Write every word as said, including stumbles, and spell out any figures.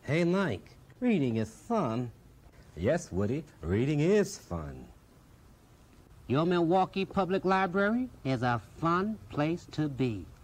Hey, Mike, reading is fun. Yes, Woody, reading is fun. Your Milwaukee Public Library is a fun place to be.